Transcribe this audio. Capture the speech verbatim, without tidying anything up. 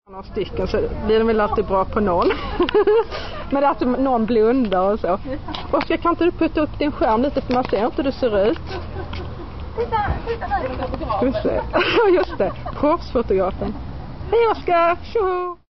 Några stycken så blir de väl alltid bra på noll. Men det är att någon blundar och så. Oskar, kan inte du putta upp din skärm lite för man ser inte hur du ser ut? Titta, titta där. Just det, just det. Proffsfotografen. Hej Oskar, tjoho!